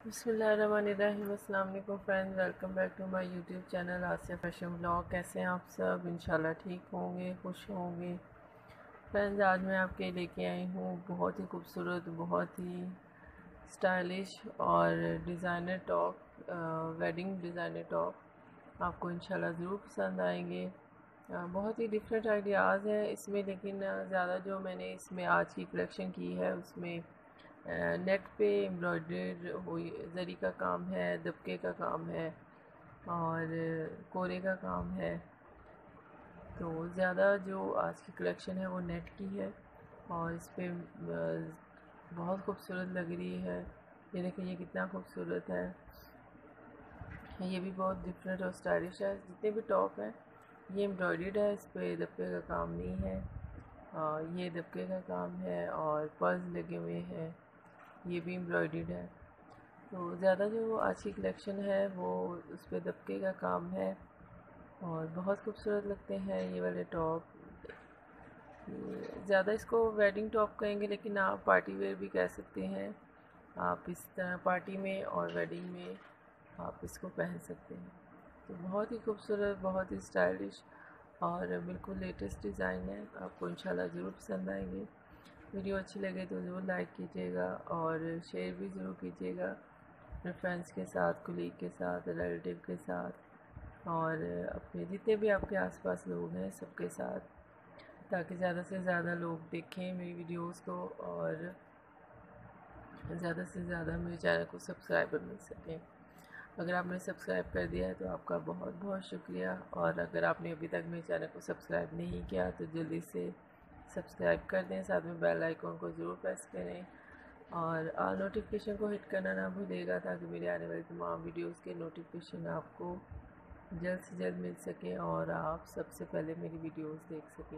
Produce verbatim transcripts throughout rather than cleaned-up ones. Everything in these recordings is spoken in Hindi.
बिस्मिल्लाहिर्रहमानिर्रहीम। अस्सलाम वालेकुम friends, welcome back to my YouTube channel Asiya fashion blog. कैसे हैं आप सब? इंशाल्लाह ठीक होंगे, खुश होंगे। फ्रेंड्स, आज मैं आपके लेके आई हूँ बहुत ही खूबसूरत, बहुत ही स्टाइलिश और designer top, wedding designer top. आपको इंशाल्लाह ज़रूर पसंद आएंगे। अ, बहुत ही डिफरेंट आइडियाज़ हैं इसमें, लेकिन ज़्यादा जो मैंने इसमें आज की कलेक्शन की है उसमें नेट पे एम्ब्रॉयडर्ड हुई जरी का काम है, दबके का काम है और कोरे का काम है। तो ज़्यादा जो आज की कलेक्शन है वो नेट की है और इस पर बहुत खूबसूरत लग रही है। ये देखिए, ये कितना खूबसूरत है। ये भी बहुत डिफरेंट और स्टाइलिश है। जितने भी टॉप हैं ये एम्ब्रॉयडर्ड है, इस पर दबके का काम नहीं है। और ये दबके का काम है और पर्ल्स लगे हुए हैं, ये भी एम्ब्रॉयडर्ड है। तो ज़्यादा जो आज की कलेक्शन है वो उस पर दबके का काम है और बहुत खूबसूरत लगते हैं ये वाले टॉप। ज़्यादा इसको वेडिंग टॉप कहेंगे, लेकिन आप पार्टी वेयर भी कह सकते हैं। आप इस तरह पार्टी में और वेडिंग में आप इसको पहन सकते हैं। तो बहुत ही खूबसूरत, बहुत ही स्टाइलिश और बिल्कुल लेटेस्ट डिज़ाइन है। आपको इंशाल्लाह ज़रूर पसंद आएंगे। वीडियो अच्छी लगे तो ज़रूर लाइक कीजिएगा और शेयर भी ज़रूर कीजिएगा अपने फ्रेंड्स के साथ, कुलीग के साथ, रिलेटिव के साथ और अपने जितने भी आपके आसपास लोग हैं सबके साथ, ताकि ज़्यादा से ज़्यादा लोग देखें मेरी वीडियोस को और ज़्यादा से ज़्यादा मेरे चैनल को सब्सक्राइबर मिल सकें। अगर आपने सब्सक्राइब कर दिया है तो आपका बहुत बहुत शुक्रिया, और अगर आपने अभी तक मेरे चैनल को सब्सक्राइब नहीं किया तो जल्दी से सब्सक्राइब कर दें, साथ में बेल आइकन को ज़रूर प्रेस करें और ऑल नोटिफिकेशन को हिट करना ना भूलिएगा, ताकि मेरे आने वाली तमाम वीडियोस के नोटिफिकेशन आपको जल्द से जल्द मिल सकें और आप सबसे पहले मेरी वीडियोस देख सकें।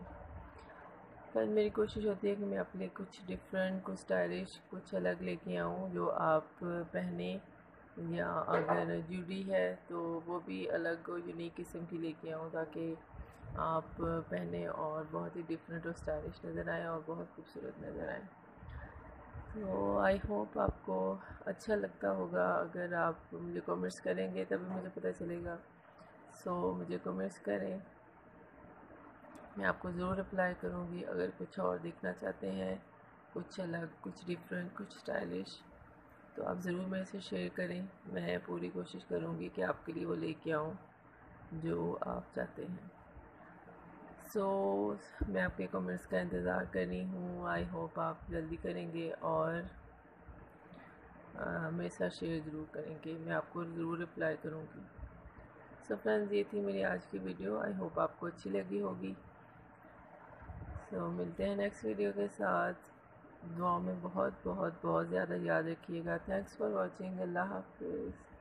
पर मेरी कोशिश होती है कि मैं अपने कुछ डिफरेंट, कुछ स्टाइलिश, कुछ अलग लेके आऊँ जो आप पहने, या अगर ज्वेलरी है तो वो भी अलग यूनिक किस्म की लेके आऊँ, ताकि आप पहने और बहुत ही डिफरेंट और स्टाइलिश नज़र आए और बहुत खूबसूरत नज़र आए। तो आई होप आपको अच्छा लगता होगा। अगर आप मुझे कमेंट्स करेंगे तभी मुझे पता चलेगा। सो मुझे कमेंट्स करें, मैं आपको ज़रूर रिप्लाई करूँगी। अगर कुछ और देखना चाहते हैं, कुछ अलग, कुछ डिफरेंट, कुछ स्टाइलिश, तो आप ज़रूर मेरे से शेयर करें। मैं पूरी कोशिश करूँगी कि आपके लिए वो लेके आऊँ जो आप चाहते हैं। सो so, मैं आपके कमेंट्स का इंतज़ार कर रही हूँ। आई होप आप जल्दी करेंगे और आ, मेरे साथ शेयर ज़रूर करेंगे। मैं आपको ज़रूर रिप्लाई करूँगी। सो so, फ्रेंड्स, ये थी मेरी आज की वीडियो। आई होप आपको अच्छी लगी होगी। सो so, मिलते हैं नेक्स्ट वीडियो के साथ। दुआ में बहुत बहुत बहुत ज़्यादा याद रखिएगा। Thanks for watching. अल्लाह हाफिज़।